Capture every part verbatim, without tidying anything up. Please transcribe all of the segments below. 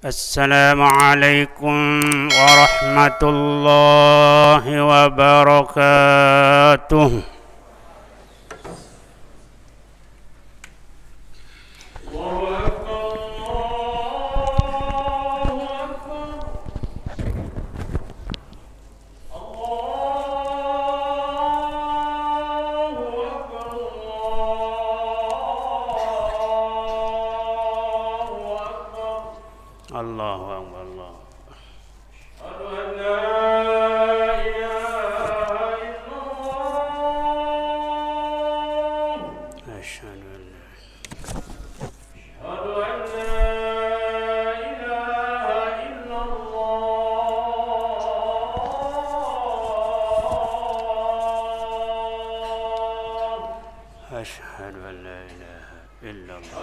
السلام عليكم ورحمة الله وبركاته. الله أكبر الله أشهد أن لا إله إلا الله أشهد أن لا إله إلا الله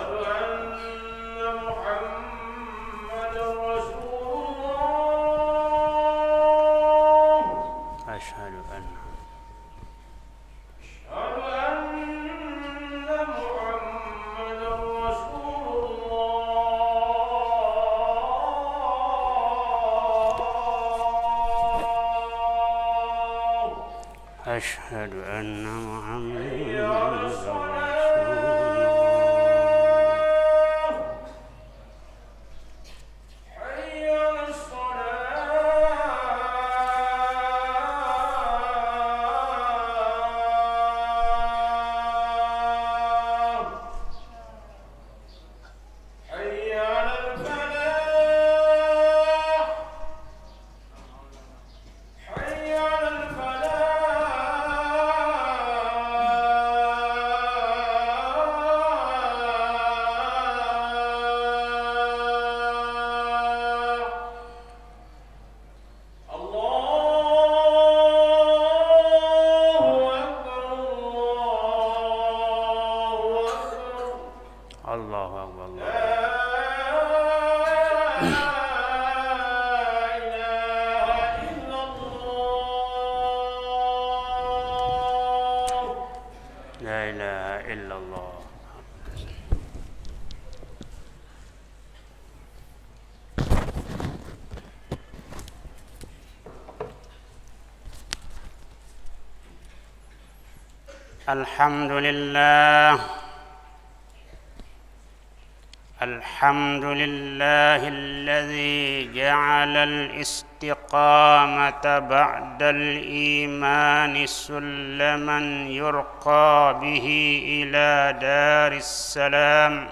أشهد أن محمدا رسول الله أشهد أن محمدا رسول الله الله أكبر الله لا إله إلا الله لا إله إلا الله الحمد لله الحمد لله الذي جعل الاستقامة بعد الإيمان سلما يرقى به إلى دار السلام.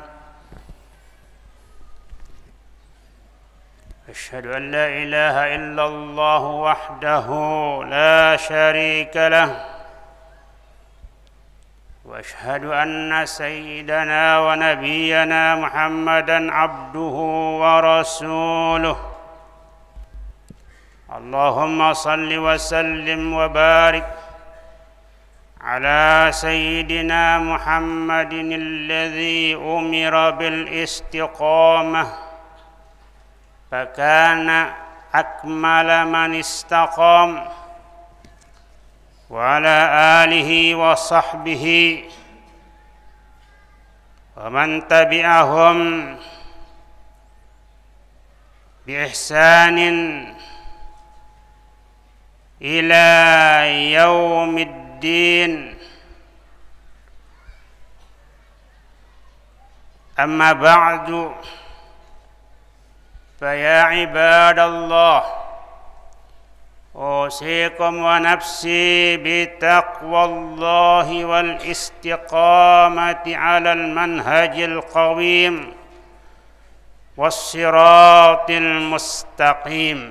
أشهد أن لا إله إلا الله وحده لا شريك له، واشهد ان سيدنا ونبينا محمدا عبده ورسوله. اللهم صل وسلم وبارك على سيدنا محمد الذي امر بالاستقامه فكان اكمل من استقام، وعلى آله وصحبه ومن تبعهم بإحسان إلى يوم الدين. أما بعد، فيا عباد الله، أوصيكم ونفسي بتقوى الله والاستقامة على المنهج القويم والصراط المستقيم.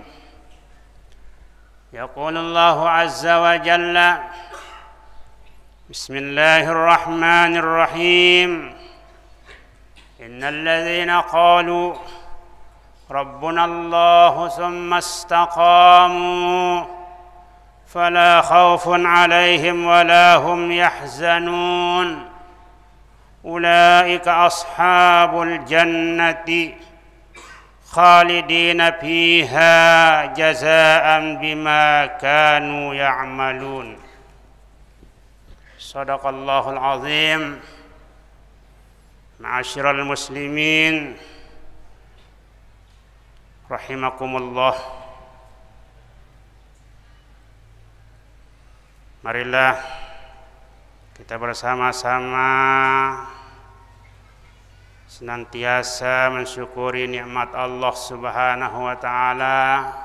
يقول الله عز وجل: بسم الله الرحمن الرحيم: إن الذين قالوا ربنا الله ثم استقاموا فلا خوف عليهم ولا هم يحزنون أولئك أصحاب الجنة خالدين فيها جزاء بما كانوا يعملون. صدق الله العظيم. معاشر المسلمين rahimakumullah. Marilah kita bersama-sama senantiasa mensyukuri nikmat Allah Subhanahu wa taala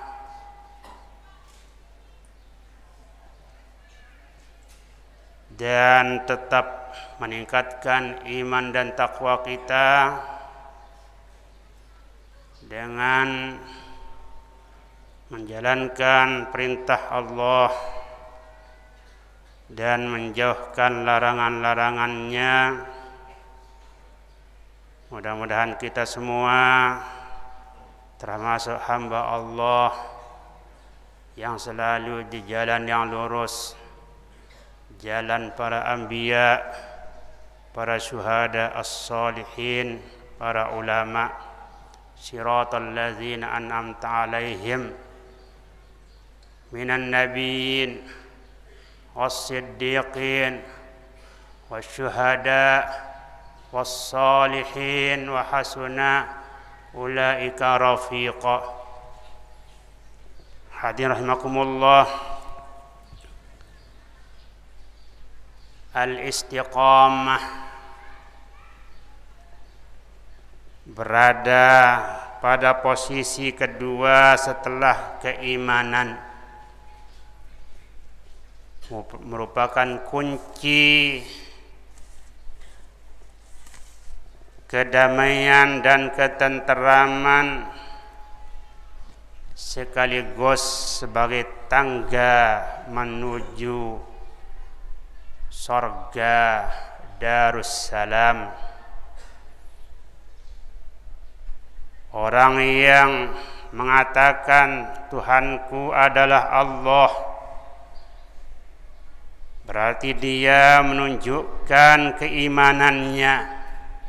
dan tetap meningkatkan iman dan takwa kita dengan menjalankan perintah Allah dan menjauhkan larangan-larangannya. Mudah-mudahan kita semua termasuk hamba Allah yang selalu di jalan yang lurus, jalan para anbiya, para syuhada as-salihin, para ulama, siratal ladzina an'amta alaihim minan nabiyyin was-siddiqin wasyuhada was-salihin wa hasuna ulaika rafiqa. Hadirin rahimakumullah, al-istiqamah, berada pada posisi kedua setelah keimanan, merupakan kunci kedamaian dan ketenteraman sekaligus sebagai tangga menuju surga Darussalam. Orang yang mengatakan Tuhanku adalah Allah, berarti dia menunjukkan keimanannya.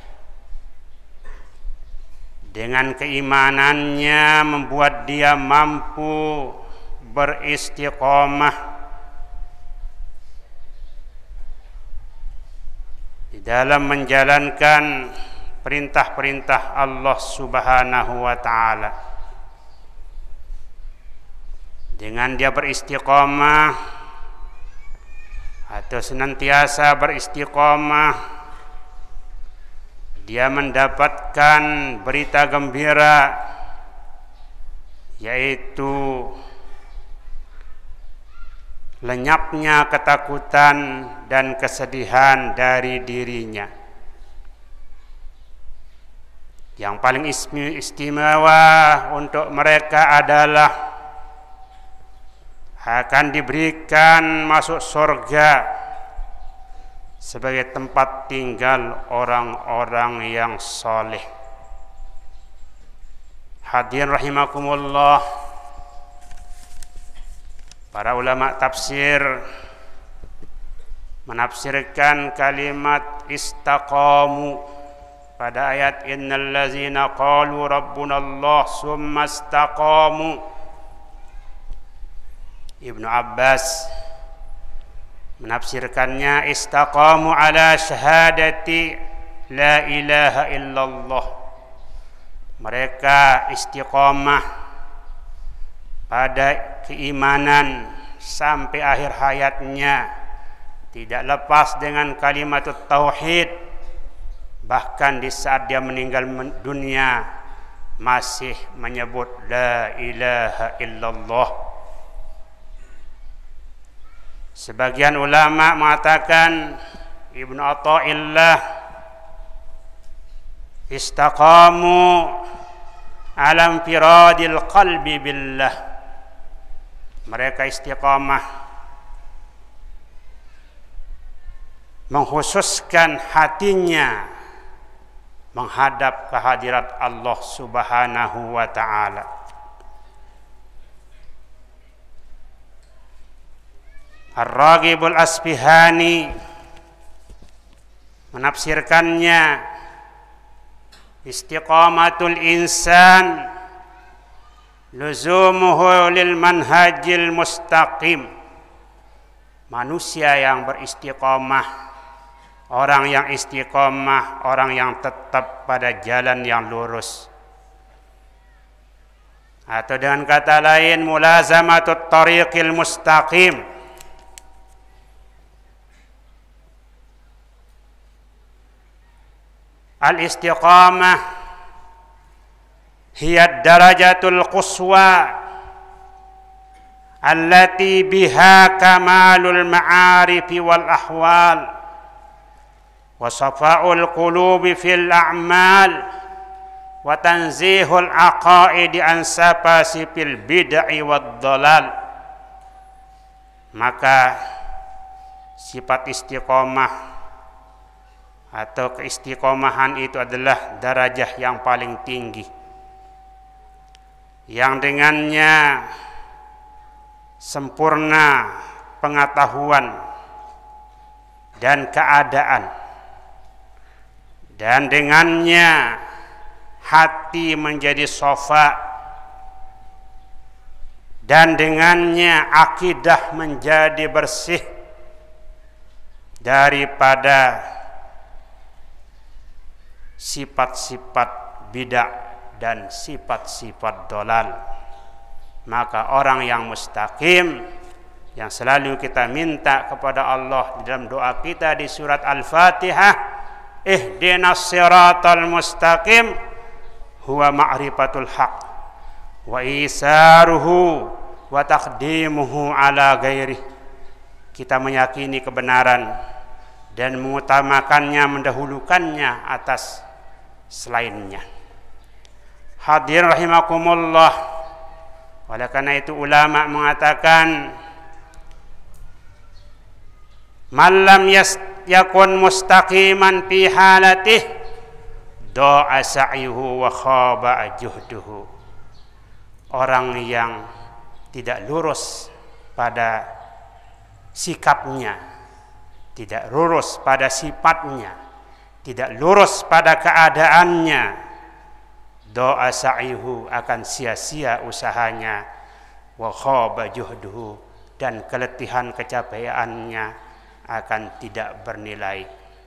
Dengan keimanannya membuat dia mampu beristiqomah di dalam menjalankan perintah-perintah Allah Subhanahu wa taala. Dengan dia beristiqomah atau senantiasa beristiqomah, dia mendapatkan berita gembira, yaitu lenyapnya ketakutan dan kesedihan dari dirinya. Yang paling istimewa untuk mereka adalah akan diberikan masuk surga sebagai tempat tinggal orang-orang yang soleh. Hadirin rahimakumullah, para ulama tafsir menafsirkan kalimat istaqamu pada ayat innal ladzina qalu rabbunallah summa istaqamu. Ibnu Abbas menafsirkannya istaqamu ala syahadati la ilaha illallah. Mereka istiqamah pada keimanan sampai akhir hayatnya, tidak lepas dengan kalimat tauhid, bahkan di saat dia meninggal dunia masih menyebut la ilaha illallah. Sebagian ulama mengatakan, Ibnu Athaillah, istaqamu ala infiradil qalbi billah. Mereka istiqamah mengkhususkan hatinya menghadap kehadirat Allah Subhanahu wa taala. Ar-Raghibul Asbihani menafsirkannya istiqamatul insan luzumuhu lil manhajil mustaqim. Manusia yang beristiqamah, orang yang istiqamah, orang yang tetap pada jalan yang lurus. atau dengan kata lain mulazamatut tariqil mustaqim. Al-istiqamah hiya darajatul quswa allati biha kamalul ma'arifi wal ahwal wa safa'ul qulubi fil a'mal wa tanzihul aqaidi an sapasipil bid'i wad dhalal. Maka sifat istiqomah atau keistiqomahan itu adalah darajah yang paling tinggi, yang dengannya sempurna pengetahuan dan keadaan, dan dengannya hati menjadi sofa, dan dengannya akidah menjadi bersih daripada sifat-sifat bidah dan sifat-sifat dolal. Maka orang yang mustaqim, yang selalu kita minta kepada Allah di dalam doa kita di surat Al-Fatihah, ihdinas siratal mustaqim, huwa ma'rifatul haq wa isaruhu wa taqdimuhu ala ghairi. Kita meyakini kebenaran dan mengutamakannya, mendahulukannya atas selainnya. Hadirin rahimakumullah. Oleh karena itu ulama mengatakan man lam yakun mustaqiman fi halatih do'a sa'yuhu wa khaba juhduhu. Orang yang tidak lurus pada sikapnya, tidak lurus pada sifatnya, tidak lurus pada keadaannya, doa sa'ihu akan sia-sia usahanya, wa khaba juhduhu, dan keletihan kecapeannya akan tidak bernilai.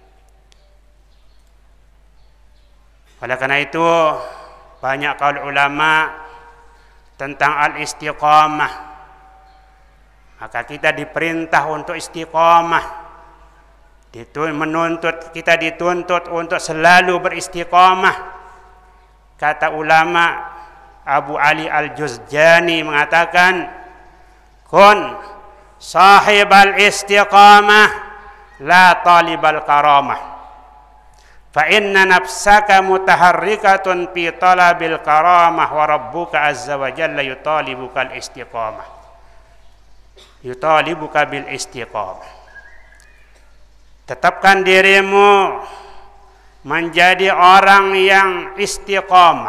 Oleh karena itu banyak kaul ulama tentang al-istiqamah. Maka kita diperintah untuk istiqamah, menuntut kita dituntut untuk selalu beristiqamah. Kata ulama Abu Ali Al-Juzjani mengatakan, kun sahibal istiqamah la talibal karamah, fa inna nafsaka mutaharrikatun fi talabil karamah wa rabbuka azza wa jalla yutalibuka al-istiqamah, yutalibuka bil istiqamah. Tetapkan dirimu menjadi orang yang istiqamah.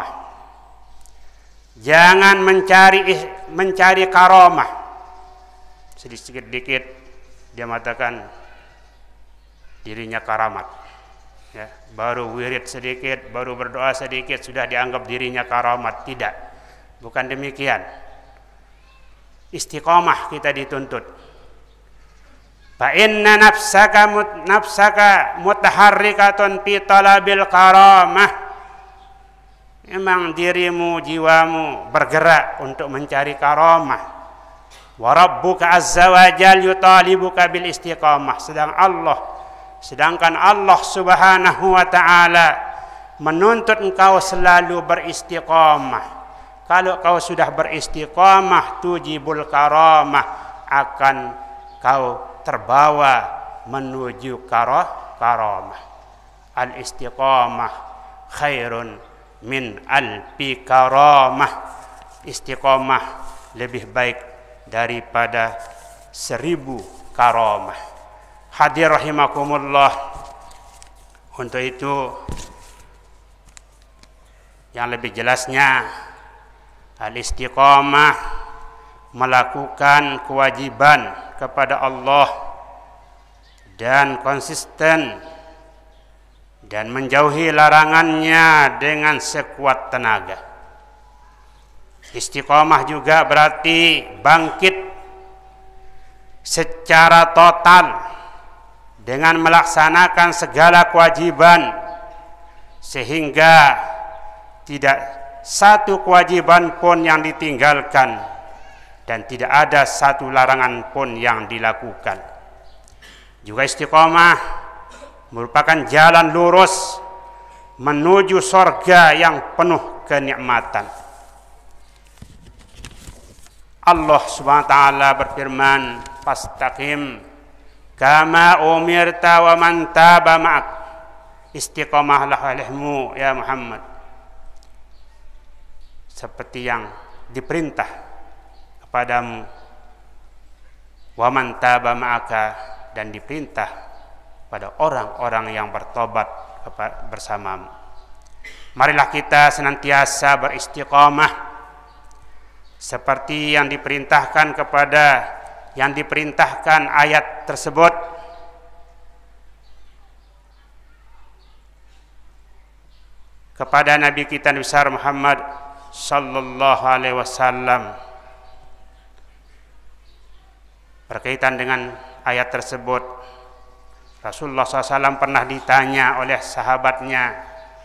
Jangan mencari mencari karamah. Sedikit-sedikit dia mengatakan dirinya karamat. Ya, baru wirid sedikit, baru berdoa sedikit sudah dianggap dirinya karamat. Tidak. Bukan demikian. Istiqamah kita dituntut. Fa inna nafsaka mut, nafsaka mutaharrikatun fi talabil karamah. Memang dirimu, jiwamu bergerak untuk mencari karamah. Wa rabbuka azza wa jal yutalibuka bil istiqamah. Sedang Allah, sedangkan Allah subhanahu wa ta'ala menuntut engkau selalu beristiqamah. Kalau kau sudah beristiqamah, tujibul karamah, akan kau terbawa menuju karamah. Al-istiqamah khairun min alfi karamah. Istiqamah lebih baik daripada seribu karamah. Hadir rahimakumullah. Untuk itu yang lebih jelasnya, al-istiqamah melakukan kewajiban kepada Allah dan konsisten dan menjauhi larangannya dengan sekuat tenaga. Istiqamah juga berarti bangkit secara total dengan melaksanakan segala kewajiban sehingga tidak satu kewajiban pun yang ditinggalkan dan tidak ada satu larangan pun yang dilakukan. Juga istiqomah merupakan jalan lurus menuju surga yang penuh kenikmatan. Allah Subhanahu wa taala berfirman, "Fastaqim kama umirta wa man taba ma'ak." Istiqomahlah olehmu ya Muhammad seperti yang diperintah kepadamu, wa man taba ma'aka, dan diperintah pada orang-orang yang bertobat bersamamu. Marilah kita senantiasa beristiqomah seperti yang diperintahkan kepada yang diperintahkan ayat tersebut. Kepada Nabi kita Nabi besar Muhammad sallallahu alaihi wasallam berkaitan dengan ayat tersebut. Rasulullah shallallahu alaihi wasallam pernah ditanya oleh sahabatnya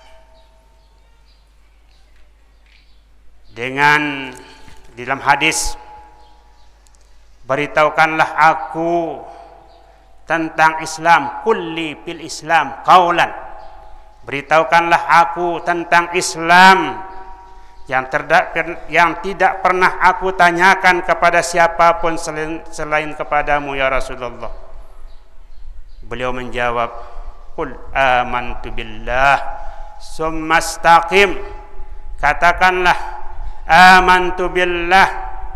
dengan di dalam hadis, beritahukanlah aku tentang Islam, kulli fil Islam qaulan. Beritahukanlah aku tentang Islam yang terdak, yang tidak pernah aku tanyakan kepada siapapun selain, selain kepadamu ya Rasulullah. Beliau menjawab, qul amantu billah summa istaqim. Katakanlah amantu billah,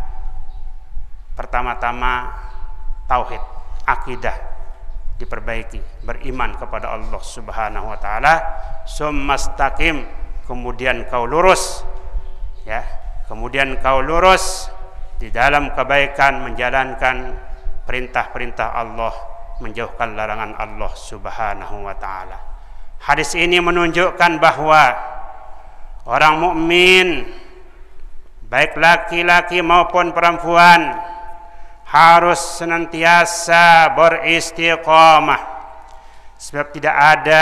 pertama-tama tauhid, akidah diperbaiki, beriman kepada Allah Subhanahu wa taala, summastaqim, kemudian kau lurus ya, kemudian kau lurus di dalam kebaikan, menjalankan perintah-perintah Allah, menjauhkan larangan Allah Subhanahu wa taala. Hadis ini menunjukkan bahwa orang mukmin baik laki-laki maupun perempuan harus senantiasa beristiqomah, sebab tidak ada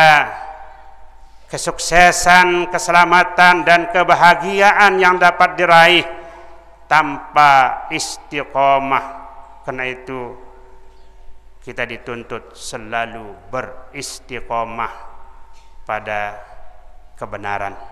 kesuksesan, keselamatan dan kebahagiaan yang dapat diraih tanpa istiqomah. Karena itu kita dituntut selalu beristiqomah pada kebenaran.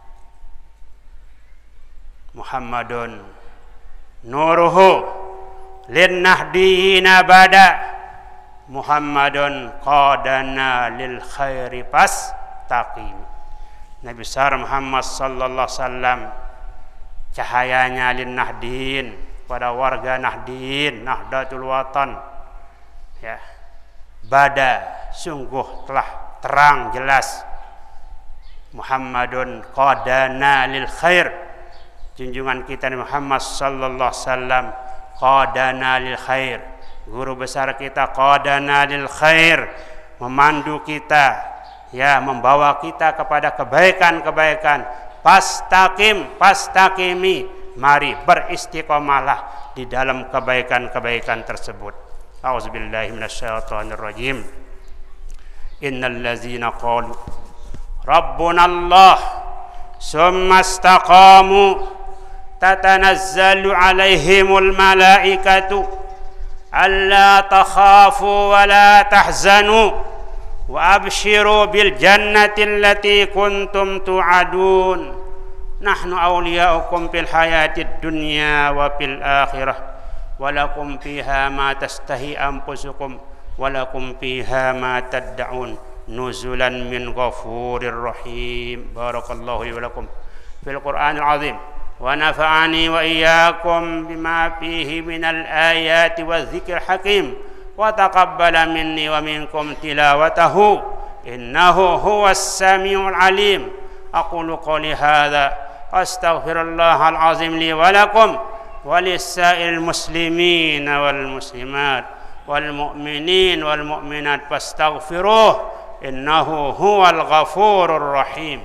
Muhammadun nuruhu linnahdiina bada, Muhammadun qadana lil khairi fastaqim. Nabi besar Muhammad sallallahu alaihi wasallam cahayanya linnahdiin, pada warga Nahdin, Nahdlatul Watan ya, bada, sungguh telah terang jelas. Muhammadun qadana lil khair, junjungan kita Muhammad sallallahu alaihi wasallam qadana lil khair, guru besar kita qadana lil khair, memandu kita ya, membawa kita kepada kebaikan-kebaikan. Fastaqim, fastaqimi, mari beristiqomahlah di dalam kebaikan-kebaikan tersebut. A'udzubillahi minasyaitonir rajim. Innal ladzina qalu rabbuna Allah summa istaqamu tatanazzalu alaihimul malaikatu alla takhafu wa la tahzanu wa abshiru bil jannati allati kuntum tu'adun nahnu awliya'ukum fil hayatid dunya wa fil akhirah wa lakum fiha ma tastahi anfusukum wa lakum fiha ma tad'un nuzulan min ghafurir rahim. Barakallahu li wa lakum fil Qur'anil azim wa nafa'ani wa iyyakum bima fihi minal ayati wadh-dhikril hakim wa taqabbala minni wa minkum tilawatahu innahu huwas samiul alim. Aqulu qawli hadza astaghfirullahal azim li wa lakum wa lisa'il muslimin wal muslimat wal mu'minin wal mu'minat fastaghfiruh innahu huwal ghafurur rahim.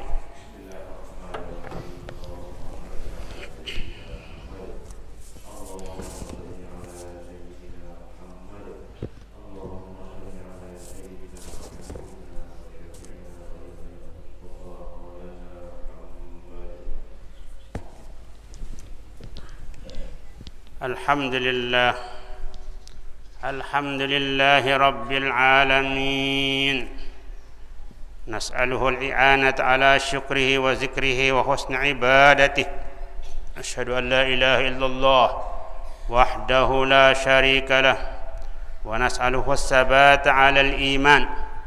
الحمد لله الحمد لله رب العالمين نسأله الإعانة على شكره وذكره وحسن عبادته أشهد أن لا إله إلا الله وحده لا شريك له ونسأله الثبات على الإيمان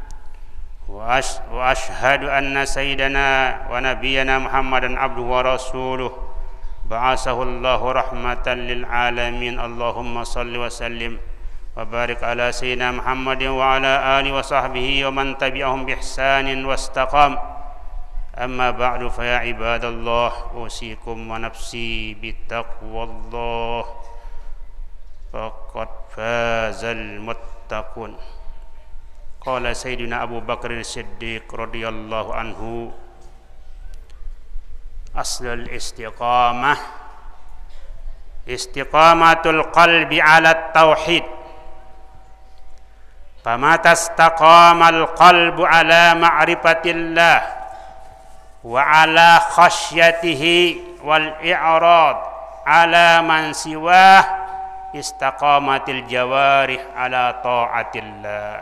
وأشهد أن سيدنا ونبينا محمدا عبده ورسوله بعثه الله رحمة للعالمين اللهم صل وسلم وبارك على سيدنا محمد وعلى آله وصحبه ومن تبعهم بإحسان واستقام أما بعد فيا عباد الله أوصيكم ونفسي بتقوى الله فقد فاز المتقون قال سيدنا أبو بكر الصديق رضي الله عنه أصل الاستقامة استقامة القلب على التوحيد فمتى استقام القلب على معرفة الله وعلى خشيته والإعراض على من سواه استقامت الجوارح على طاعة الله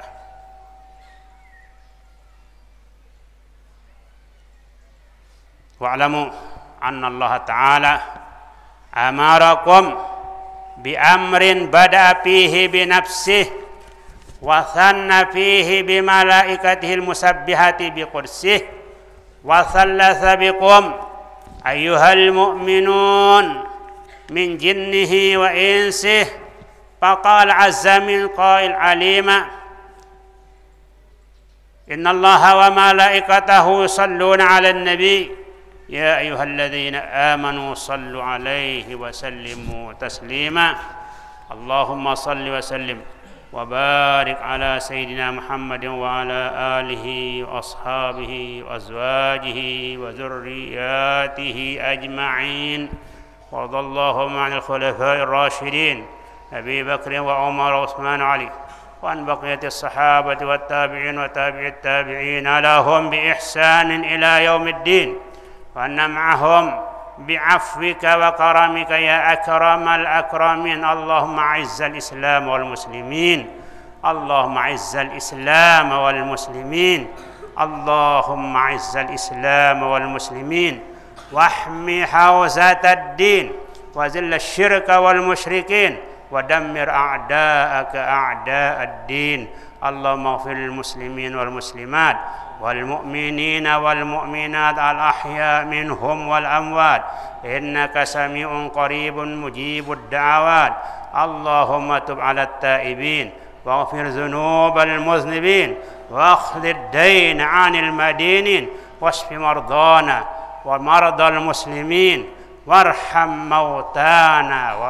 واعلموا أن الله تعالى أمركم بأمر بدأ فيه بنفسه وثنى فيه بملائكته المسبحة بقدسه وثلث بكم أيها المؤمنون من جنه وإنسه فقال عز من قائل عليما إن الله وملائكته يصلون على النبي يا أيها الذين آمنوا صلوا عليه وسلموا تسليما اللهم صل وسلم وبارك على سيدنا محمد وعلى آله وأصحابه وأزواجه وذرياته أجمعين وارض اللهم عن الخلفاء الراشدين أبي بكر وعمر وعثمان وعلي وعن بقية الصحابة والتابعين وتابع التابعين لهم بإحسان إلى يوم الدين وأن معهم بعفوك وكرمك يا أكرم الأكرمين اللهم أعز الإسلام والمسلمين اللهم أعز الإسلام والمسلمين اللهم أعز الإسلام والمسلمين واحمي حوزة الدين وذل الشرك والمشركين ودمر أعداءك أعداء الدين اللهم اغفر للمسلمين والمسلمات والمؤمنين والمؤمنات الأحياء منهم والأموات إنك سميع قريب مجيب الدعوات اللهم تب على التائبين واغفر ذنوب المذنبين واخذ الدين عن المدينين واشف مرضانا ومرضى المسلمين وارحم موتانا و...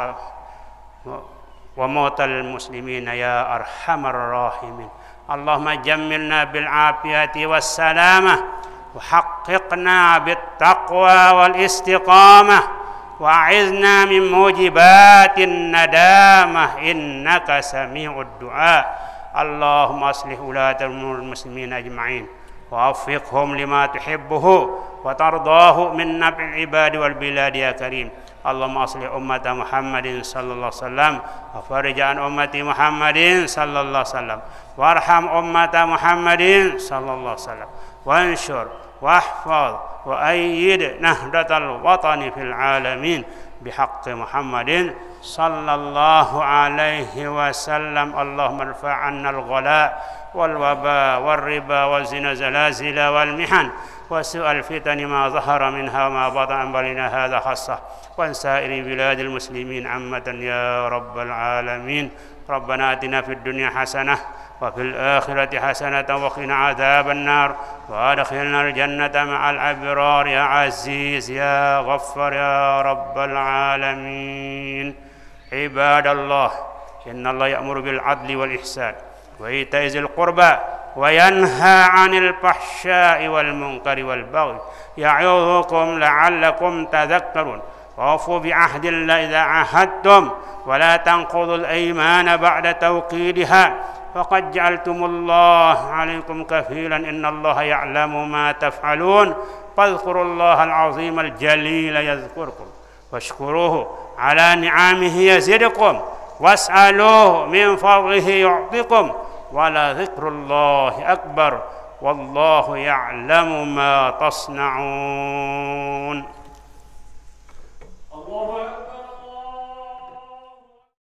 وموتى المسلمين يا أرحم الراحمين اللهم جملنا بالعافية والسلامة وحققنا بالتقوى والاستقامة وأعذنا من موجبات الندامة إنك سميع الدعاء اللهم أصلح ولاة أمور المسلمين أجمعين ووفقهم لما تحبه وترضاه من نفع العباد والبلاد يا كريم اللهم أصلح أمة محمد صلى الله عليه وسلم وفرج عن أمة محمد صلى الله عليه وسلم وارحم أمة محمد صلى الله عليه وسلم وانشر واحفظ وأيد نهضة الوطن في العالمين بحق محمد صلى الله عليه وسلم اللهم ارفع عنا الغلاء والوباء والربا والزنا زلازل والمحن وسوء الفتن ما ظهر منها وما بطن بلنا هذا خاصة وعن سائر بلاد المسلمين عامة يا رب العالمين ربنا آتنا في الدنيا حسنة وفي الآخرة حسنة وقنا عذاب النار وأدخلنا الجنة مع الأبرار يا عزيز يا غفار يا رب العالمين عباد الله إن الله يأمر بالعدل والإحسان وإيتاء ذي القربى وينهى عن الفحشاء والمنكر والبغي يعظكم لعلكم تذكرون وأوفوا بعهد الله إذا عاهدتم ولا تنقضوا الأيمان بعد توكيدها فقد جعلتم الله عليكم كفيلا إن الله يعلم ما تفعلون فاذكروا الله العظيم الجليل يذكركم washkuruhu ala ni'amihi yazidukum was'aluhu min fadlihi yu'tikum wala dzikrullahi akbar wallahu ya'lamu ma tasna'un.